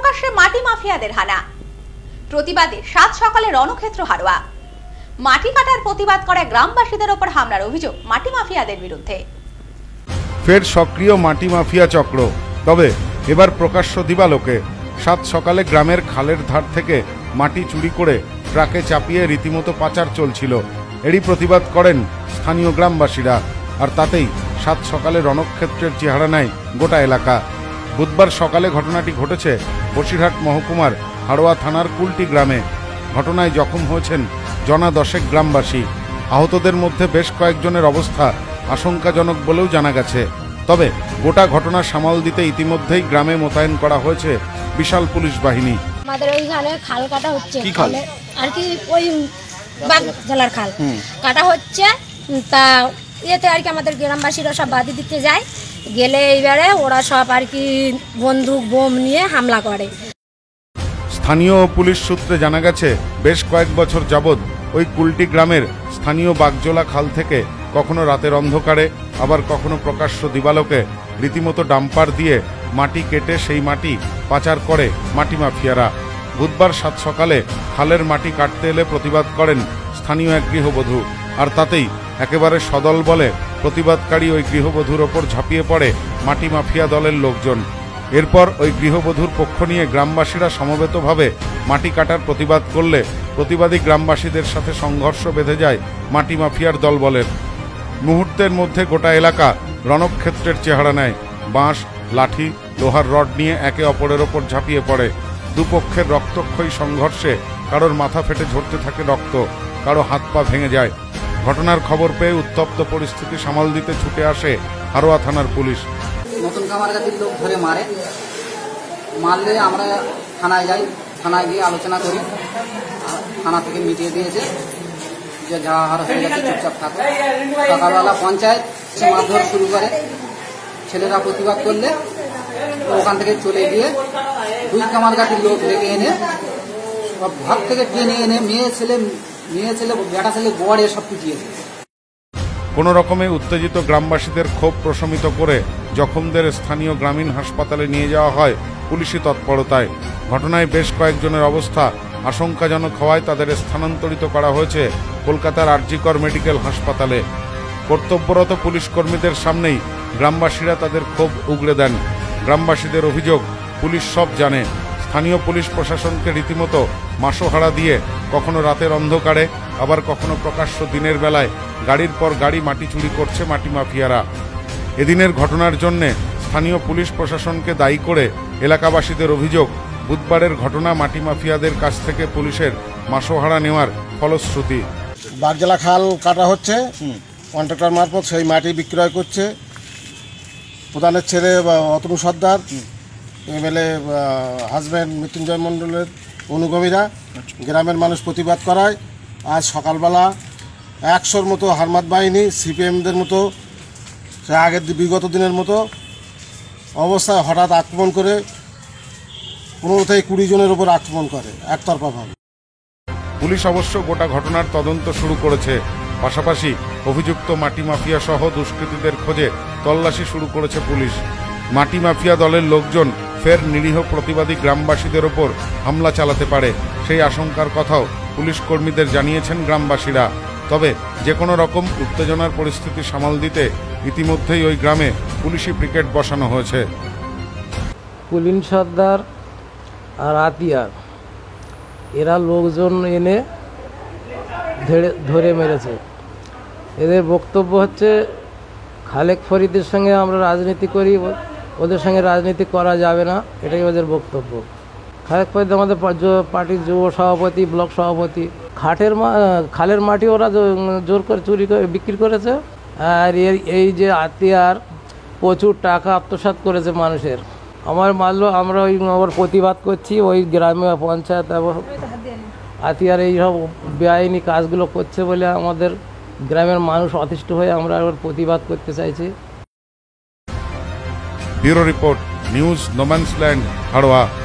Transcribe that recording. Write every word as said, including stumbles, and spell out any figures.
প্রকাশ্যে মাটি মাফিয়াদের হানা, প্রতিবাদে সাত সকালে রণক্ষেত্র হারোয়া। মাটি কাটার প্রতিবাদ করে গ্রামবাসীদের ওপর হামলার অভিযোগ মাটি মাফিয়াদের বিরুদ্ধে। ফের সক্রিয় মাটি মাফিয়া চক্র, তবে এবার প্রকাশ্য দিবালোকে। সাত সকালে গ্রামের খালের ধার থেকে মাটি চুরি করে ট্রাকে চাপিয়ে রীতিমতো পাচার চলছিল। এরই প্রতিবাদ করেন স্থানীয় গ্রামবাসীরা, আর তাতেই সাত সকালে রণক্ষেত্রের চেহারা নেয় গোটা এলাকা। বুধবার সকালে ঘটনাটি ঘটেছে বসিরহাট মহকুমার হাড়োয়া থানার কুলটি গ্রামে। ঘটনায় জখম হয়েছেন জনা দশেক গ্রামবাসী। আহতদের মধ্যে বেশ কয়েকজনের অবস্থা আশঙ্কাজনক বলেও জানা গেছে। তবে গোটা ঘটনা সামাল দিতে ইতিমধ্যেই গ্রামে মোতায়েন করা হয়েছে বিশাল পুলিশ বাহিনী। আমাদের ওইখানে খাল কাটা হচ্ছে আর কি, ওই বাগজলার খাল কাটা হচ্ছে, তা ইয়েতে আর কি আমাদের গ্রামবাসীরা সব বাদি দিতে যায়, গেলে এইবারে ওরা সব আর কি বন্দুক বোম নিয়ে হামলা করে। স্থানীয় পুলিশ সূত্রে জানা গেছে, বেশ কয়েক বছর যাবৎ ওই কুলটি গ্রামের স্থানীয় বাগজলা খাল থেকে কখনো রাতের অন্ধকারে, আবার কখনো প্রকাশ্য দিবালোকে রীতিমতো ডাম্পার দিয়ে মাটি কেটে সেই মাটি পাচার করে মাটি মাফিয়ারা। বুধবার সাত সকালে খালের মাটি কাটতে এলে প্রতিবাদ করেন স্থানীয় এক গৃহবধূ, আর তাতেই একেবারে সদল বলে প্রতিবাদকারী ওই গৃহবধূর ওপর ঝাঁপিয়ে পড়ে মাটি মাফিয়া দলের লোকজন। এরপর ওই গৃহবধূর পক্ষ নিয়ে গ্রামবাসীরা সমবেতভাবে মাটি কাটার প্রতিবাদ করলে প্রতিবাদী গ্রামবাসীদের সাথে সংঘর্ষ বেঁধে যায় মাটি মাফিয়ার দলবলের। মুহূর্তের মধ্যে গোটা এলাকা রণক্ষেত্রের চেহারা নেয়। বাঁশ, লাঠি, লোহার রড নিয়ে একে অপরের ওপর ঝাঁপিয়ে পড়ে। দুপক্ষের রক্তক্ষয়ী সংঘর্ষে কারোর মাথা ফেটে ঝরতে থাকে রক্ত, কারো হাত পা ভেঙে যায়। ঘটনার খবর পেয়ে উত্তপ্ত পরিস্থিতি সামাল দিতে ছুটে আসে হাড়োয়া থানার পুলিশ। নতুন কামারগাতির লোক ধরে মারে, মারলে আমরা থানায় যাই, থানায় গিয়ে আলোচনা করি। থানা থেকে মিটিয়ে দিয়েছে যে যা হার হয়ে গেছে চুপচাপ থাকে। সকালবেলা পঞ্চায়েত সে মারধর শুরু করে, ছেলেরা প্রতিবাদ করলে ওখান থেকে চলে গিয়ে দুই কামারগাতির লোক ডেকে এনে ঘর থেকে টেনে এনে মেয়ে ছেলে মেয়ে ছেলে বেটা ছেলে গড়ে সব পিটিয়েছে। কোনো রকমে উত্তেজিত গ্রামবাসীদের ক্ষোভ প্রশমিত করে জখমদের স্থানীয় গ্রামীণ হাসপাতালে নিয়ে যাওয়া হয় পুলিশি তৎপরতায়। ঘটনায় বেশ কয়েকজনের অবস্থা আশঙ্কাজনক হওয়ায় তাদের স্থানান্তরিত করা হয়েছে কলকাতার আরজিকর মেডিকেল হাসপাতালে। কর্তব্যরত পুলিশ কর্মীদের সামনেই গ্রামবাসীরা তাদের ক্ষোভ উগরে দেন। গ্রামবাসীদের অভিযোগ, পুলিশ সব জানে। স্থানীয় পুলিশ প্রশাসনকে রীতিমতো মাসোহারা দিয়ে কখনো রাতের অন্ধকারে, আবার কখনো প্রকাশ্য দিনের বেলায় গাড়ির পর গাড়ি মাটি চুরি করছে মাটি মাফিয়ারা। এদিনের ঘটনার জন্যে স্থানীয় পুলিশ প্রশাসনকে দায়ী করে এলাকাবাসীদের অভিযোগ, বুধবারের ঘটনা মাটি মাফিয়াদের কাছ থেকে পুলিশের মাসোহারা নেওয়ার ফলশ্রুতি। বাগজলা খাল কাটা হচ্ছে, কন্ট্রাক্টর মারফত সেই মাটি বিক্রয় করছে প্রধানের ছেলে অতনু সর্দার, এমএলএ হাজব্যান্ড মৃত্যুঞ্জয় মণ্ডলের অনুগামীরা। গ্রামের মানুষ প্রতিবাদ করায় আজ সকালবেলা একশোর মতো হারমাত বাহিনী, সিপিএমদের মতো আগের বিগত দিনের মতো অবস্থায় হঠাৎ আক্রমণ করে পনেরো থেকে কুড়ি জনের উপর আক্রমণ করে একতরফাভাবে। পুলিশ অবশ্য গোটা ঘটনার তদন্ত শুরু করেছে। পাশাপাশি অভিযুক্ত মাটি মাফিয়া সহ দুষ্কৃতীদের খোঁজে তল্লাশি শুরু করেছে পুলিশ। মাটি মাফিয়া দলের লোকজন ফের নিরীহ প্রতিবাদী গ্রামবাসীদের ওপর হামলা চালাতে পারে, সেই আশঙ্কার কথাও পুলিশ কর্মীদের জানিয়েছেন গ্রামবাসীরা। তবে যে কোনো রকম উত্তেজনার পরিস্থিতি সামাল দিতে ইতিমধ্যেই ওই গ্রামে পুলিশি ব্রিগেড বসানো হয়েছে। কুলিন সর্দার আর আতিয়ার এরা লোকজন এনে ধরে মেরেছে। এদের বক্তব্য হচ্ছে খালেক ফরিদের সঙ্গে আমরা রাজনীতি করি, ওদের সঙ্গে রাজনীতি করা যাবে না, এটাই ওদের বক্তব্য। খালেক ফরিদ আমাদের পার্টির যুব সভাপতি, ব্লক সভাপতি। খাটের খালের মাটি ওরা জোর করে চুরি করে বিক্রি করেছে। আর এর এই যে আতিয়ার প্রচুর টাকা আত্মসাৎ করেছে মানুষের। আমার মানলো আমরা ওই আবার প্রতিবাদ করছি, ওই গ্রামে পঞ্চায়েত আতিয়ার এইসব বেআইনি কাজগুলো করছে বলে আমাদের গ্রামের মানুষ অতিষ্ঠ হয়ে আমরা আবার প্রতিবাদ করতে চাইছি। Bureau report, news no man's land, Haroa.